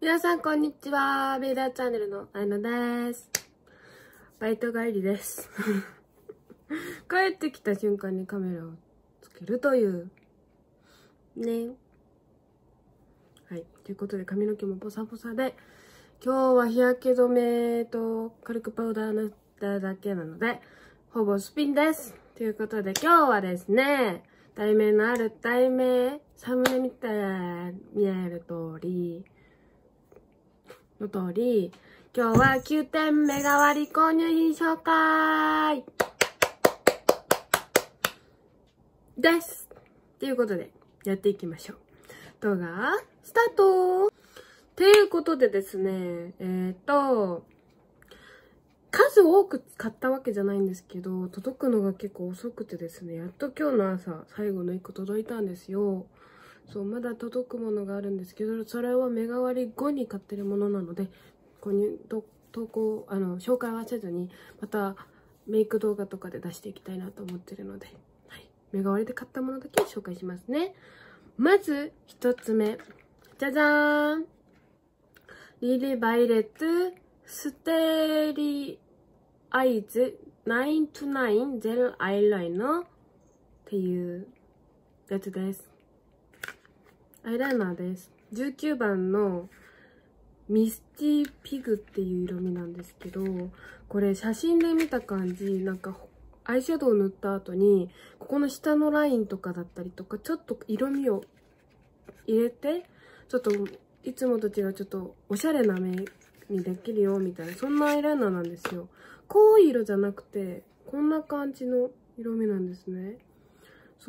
皆さんこんにちは。ベイダーチャンネルのあやなです。バイト帰りです。帰ってきた瞬間にカメラをつけるという。ね。はい。ということで髪の毛もボサボサで、今日は日焼け止めと軽くパウダー塗っただけなので、ほぼスピンです。ということで今日はですね、題名、サムネ見て見える通り、今日は9点目代わり購入品紹介です。ということで、やっていきましょう。動画、スタートということでですね、数多く買ったわけじゃないんですけど、届くのが結構遅くてですね、やっと今日の朝、最後の1個届いたんですよ。そう、まだ届くものがあるんですけど、それは目代わり後に買ってるものなので、紹介はせずに、またメイク動画とかで出していきたいなと思ってるので、はい、目代わりで買ったものだけ紹介しますね。まず、一つ目。じゃじゃーん。リリバイレットステリアイズ929ジェルアイライナーっていうやつです。アイライナーです。19番のミスティピグっていう色味なんですけど、これ写真で見た感じ、なんかアイシャドウ塗った後に、ここの下のラインとかだったりとか、ちょっと色味を入れて、ちょっといつもと違うちょっとおしゃれな目にできるよみたいな、そんなアイライナーなんですよ。濃い色じゃなくて、こんな感じの色味なんですね。そう。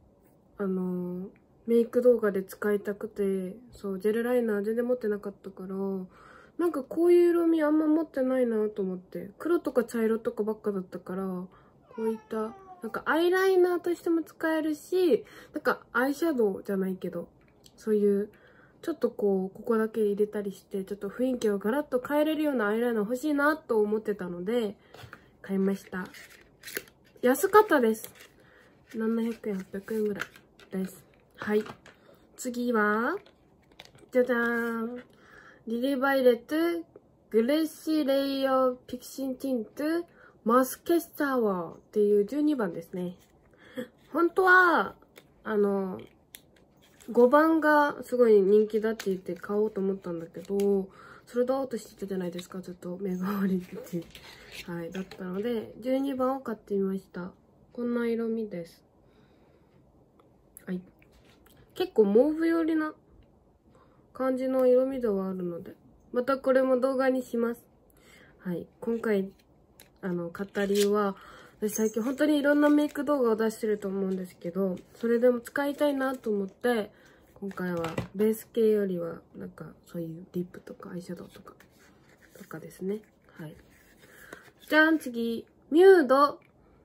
メイク動画で使いたくて、そう、ジェルライナー全然持ってなかったから、なんかこういう色味あんま持ってないなと思って、黒とか茶色とかばっかだったから、こういった、なんかアイライナーとしても使えるし、なんかアイシャドウじゃないけど、そういう、ちょっとここだけ入れたりして、ちょっと雰囲気をガラッと変えれるようなアイライナー欲しいなと思ってたので、買いました。安かったです。700円、800円ぐらいです。はい。次は、じゃじゃーん。リリバイレット、グレッシーレイヤーピクシンティント、マスケスタワーっていう12番ですね。本当は、5番がすごい人気だって言って買おうと思ったんだけど、それでアウトしてたじゃないですか、ずっと目代わりって。はい、だったので、12番を買ってみました。こんな色味です。はい。結構モーブ寄りな感じの色味ではあるので、またこれも動画にします。はい。今回、買った理由は、私最近本当にいろんなメイク動画を出してると思うんですけど、それでも使いたいなと思って、今回はベース系よりは、なんかそういうリップとかアイシャドウとかですね。はい。じゃん、次。ミュード。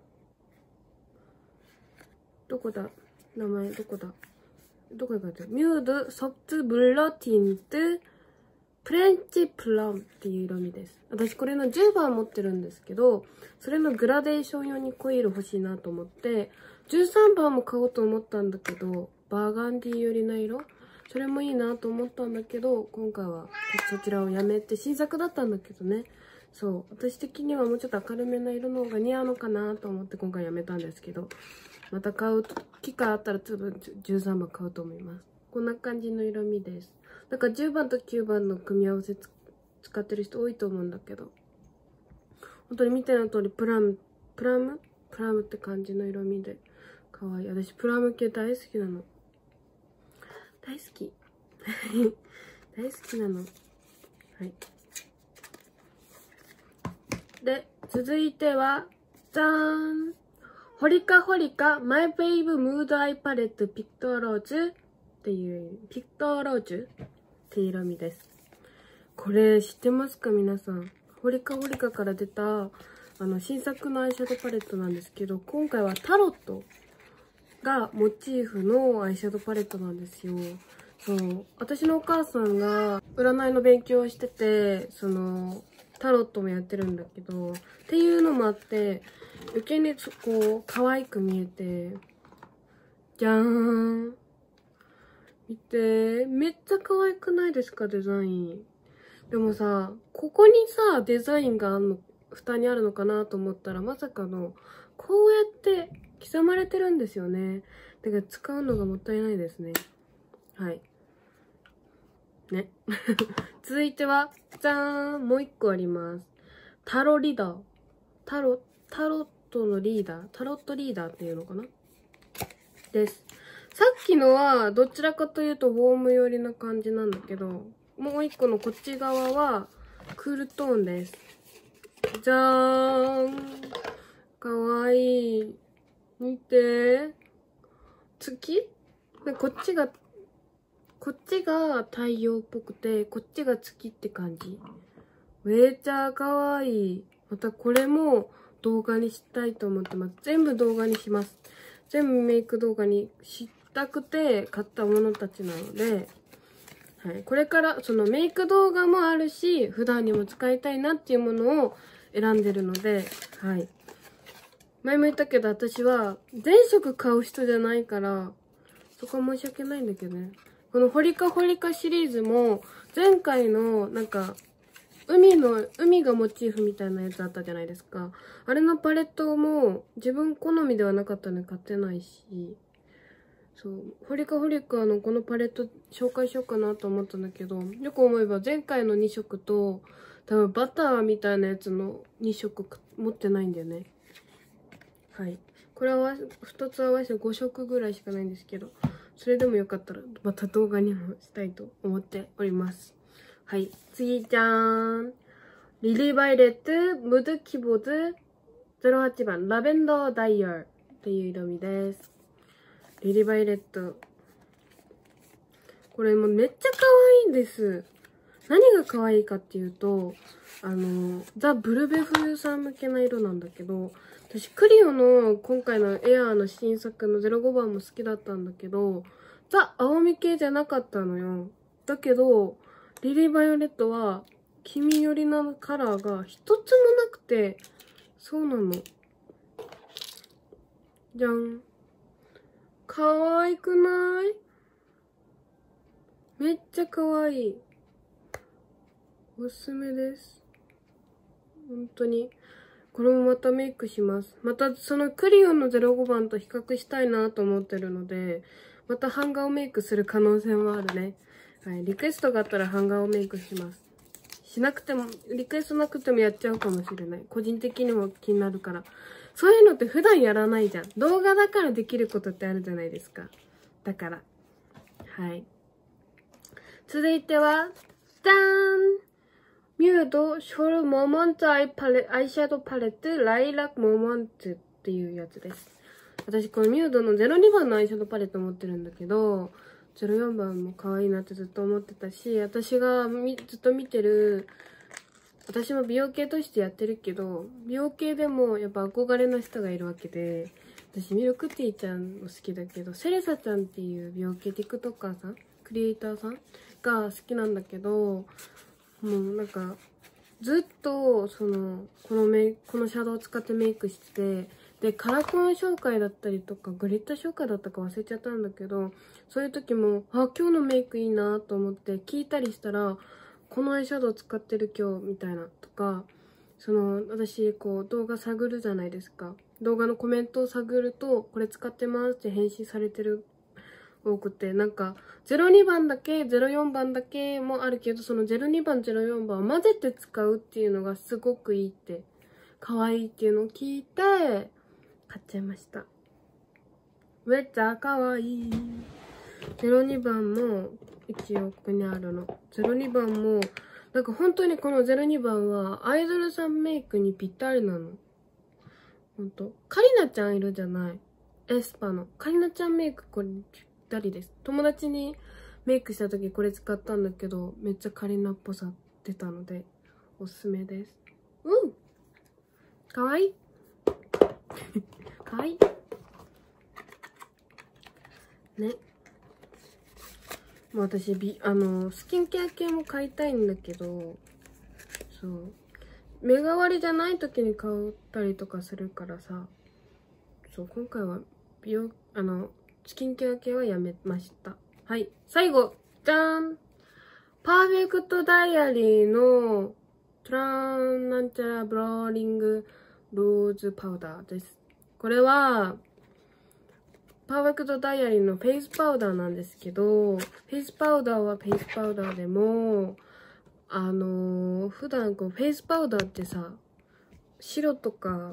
どこだ名前、どこだどこに書いてある？ミュードソフトブラティントフレンチプラムっていう色味です。私これの10番持ってるんですけど、それのグラデーション用に濃い色欲しいなと思って、13番も買おうと思ったんだけど、バーガンディ寄りな色それもいいなと思ったんだけど、今回はそちらをやめて新作だったんだけどね。そう。私的にはもうちょっと明るめな色の方が似合うのかなと思って今回やめたんですけど、また買う機会あったら多分13番買うと思います。こんな感じの色味です。だから10番と9番の組み合わせ使ってる人多いと思うんだけど、本当に見ての通りプラムって感じの色味で可愛い。私プラム系大好きなの。大好き。大好きなの。はい。で、続いては、じゃーん。ホリカマイベイブムードアイパレットピクトロージュっていう色味です。これ知ってますか皆さん。ホリカから出た新作のアイシャドウパレットなんですけど、今回はタロットがモチーフのアイシャドウパレットなんですよ。そう。私のお母さんが占いの勉強をしてて、タロットもやってるんだけど、っていうのもあって、余計にこう、可愛く見えて、じゃーん。 見て。めっちゃ可愛くないですか、デザイン。でもさ、ここにさ、デザインが蓋にあるのかなと思ったら、まさかの、こうやって刻まれてるんですよね。だから使うのがもったいないですね。はい。ね。続いては、じゃーん、もう一個あります。タロリーダー。タロットのリーダー、タロットリーダーっていうのかなです。さっきのは、どちらかというと、ウォーム寄りな感じなんだけど、もう一個のこっち側は、クールトーンです。じゃーん。かわいい。見て。月でこっちが太陽っぽくて、こっちが月って感じ。めっちゃかわいい。またこれも動画にしたいと思ってます。全部動画にします。全部メイク動画にしたくて買ったものたちなので、はい。これからそのメイク動画もあるし、普段にも使いたいなっていうものを選んでるので、はい。前も言ったけど私は全色買う人じゃないから、そこは申し訳ないんだけどね。このホリカホリカシリーズも、前回のなんか、海がモチーフみたいなやつあったじゃないですか。あれのパレットも自分好みではなかったので買ってないし、そう、ホリカホリカのこのパレット紹介しようかなと思ったんだけど、よく思えば前回の2色と、多分バターみたいなやつの2色持ってないんだよね。はい。これは2つ合わせて5色ぐらいしかないんですけど、それでもよかったらまた動画にもしたいと思っております。はい。次じゃーん。リリーバイレットムードキーボード08番ラベンダーダイヤーっていう色味です。リリーバイレット。これもめっちゃ可愛いんです。何が可愛いかっていうと、ザ・ブルベ冬さん向けな色なんだけど、私クリオの今回のエアーの新作の05番も好きだったんだけど、ザ・青み系じゃなかったのよ。だけど、リリーバイオレットは黄身寄りなカラーが一つもなくて、そうなの。じゃん。可愛くない？めっちゃ可愛い。おすすめです。本当に。これもまたメイクします。またそのクリオンの05番と比較したいなと思ってるので、また半顔メイクする可能性もあるね。はい。リクエストがあったら半顔メイクします。しなくても、リクエストなくてもやっちゃうかもしれない。個人的にも気になるから。そういうのって普段やらないじゃん。動画だからできることってあるじゃないですか。だから。はい。続いては、じゃーん！ミュードショルモモンツアイシャドウパレットライラックモモンツっていうやつです。私このミュードの02番のアイシャドウパレット持ってるんだけど、04番も可愛いなってずっと思ってたし、私がずっと見てる、私も美容系としてやってるけど、美容系でもやっぱ憧れの人がいるわけで、私ミルクティーちゃんも好きだけど、セレサちゃんっていう美容系 TikToker さん、クリエイターさんが好きなんだけど、もうなんか、ずっと、このシャドウを使ってメイクしてて、で、カラコン紹介だったりとか、グリッター紹介だったか忘れちゃったんだけど、そういう時も、あ、今日のメイクいいなと思って聞いたりしたら、このアイシャドウ使ってる今日、みたいな、とか、私、動画探るじゃないですか。動画のコメントを探ると、これ使ってますって返信されてる多くて、なんか、02番だけ、04番だけもあるけど、その02番、04番を混ぜて使うっていうのがすごくいいって、可愛いっていうのを聞いて、買っちゃいました。めっちゃ可愛い。02番も、一応ここにあるの。02番も、なんか本当にこの02番は、アイドルさんメイクにぴったりなの。ほんと。カリナちゃんいるじゃない。エスパの。カリナちゃんメイクこれ、です。友達にメイクした時これ使ったんだけど、めっちゃカリナっぽさ出たので、おすすめです。うん！かわいいかわいいね。もう私、スキンケア系も買いたいんだけど、そう。目代わりじゃない時に買ったりとかするからさ、そう、今回はスキンケア系はやめました。 はい。最後、じゃーん。パーフェクトダイアリーのトランなんちゃらブローリングローズパウダーです。これは、パーフェクトダイアリーのフェイスパウダーなんですけど、フェイスパウダーはフェイスパウダーでも、普段こうフェイスパウダーってさ、白とか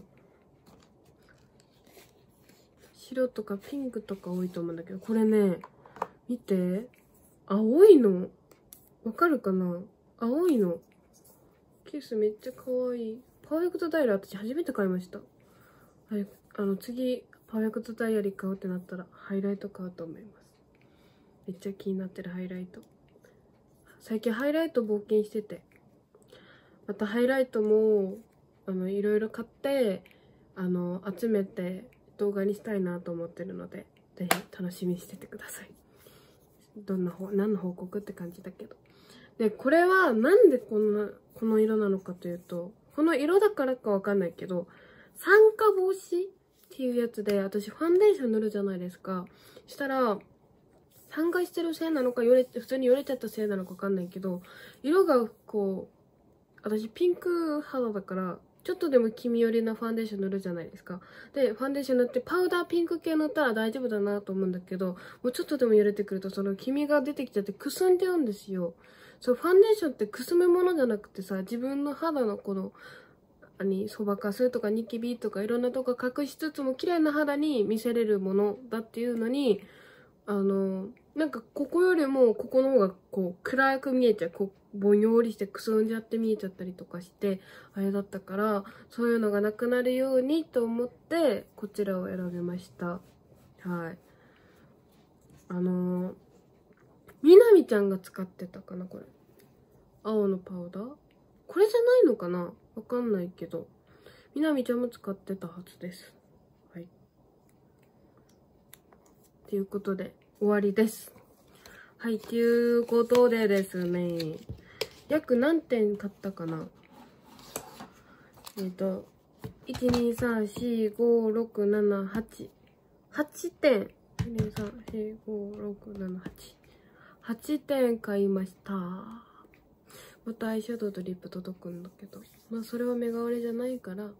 ピンクとか多いと思うんだけど、これね、見て。青いの。わかるかな？青いの。ケースめっちゃ可愛い。パーフェクトダイヤリー私初めて買いました。はい、次、パーフェクトダイヤリー買おうってなったら、ハイライト買おうと思います。めっちゃ気になってるハイライト。最近ハイライト冒険してて。またハイライトも、いろいろ買って、集めて動画にしたいなと思ってるので、ぜひ楽しみにしててください。何の報告って感じだけど。で、これはなんでこの色なのかというと、この色だからかわかんないけど、酸化防止っていうやつで、私ファンデーション塗るじゃないですか。したら、酸化してるせいなのか、普通によれちゃったせいなのかわかんないけど、色がこう、私ピンク肌だから、ちょっとでも黄身寄りなファンデーション塗るじゃないですか。で、ファンデーション塗ってパウダーピンク系塗ったら大丈夫だなと思うんだけど、もうちょっとでも寄れてくるとその黄身が出てきちゃってくすんじゃうんですよ。そう、ファンデーションってくすむものじゃなくてさ、自分の肌のこの、そばかすとかニキビとかいろんなとこ隠しつつも綺麗な肌に見せれるものだっていうのに、なんかここよりもここの方がこう暗く見えちゃう。こうぼんよりしてくすんじゃって見えちゃったりとかして、あれだったから、そういうのがなくなるようにと思って、こちらを選びました。はい。みなみちゃんが使ってたかな、これ。青のパウダー？これじゃないのかな？わかんないけど。みなみちゃんも使ってたはずです。はい。ということで、終わりです。はい、ということでですね。約何点買ったかな？1、2、3、4、5、6、7、8。8点。1、2、3、4、5、6、7、8。8点買いました。またアイシャドウとリップ届くんだけど。まあそれは目代わりじゃないから。はい。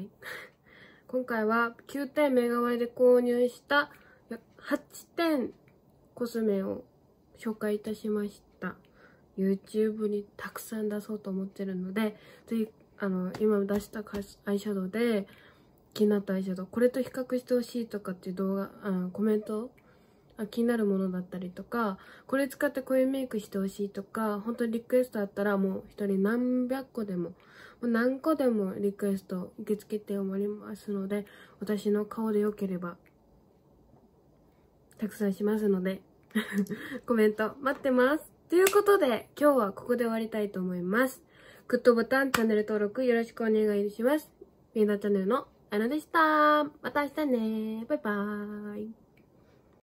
今回は9点目代わりで購入した8点コスメを紹介いたしました。YouTube にたくさん出そうと思ってるので、ぜひ、今出したアイシャドウで気になったアイシャドウ、これと比較してほしいとかっていう動画、コメント、気になるものだったりとか、これ使ってこういうメイクしてほしいとか、本当にリクエストあったらもう一人何百個でも、もう何個でもリクエスト受け付けておりますので、私の顔で良ければ、たくさんしますので、コメント待ってます。ということで、今日はここで終わりたいと思います。グッドボタン、チャンネル登録よろしくお願いします。みんなチャンネルのあのでした。また明日ね。バイバーイ。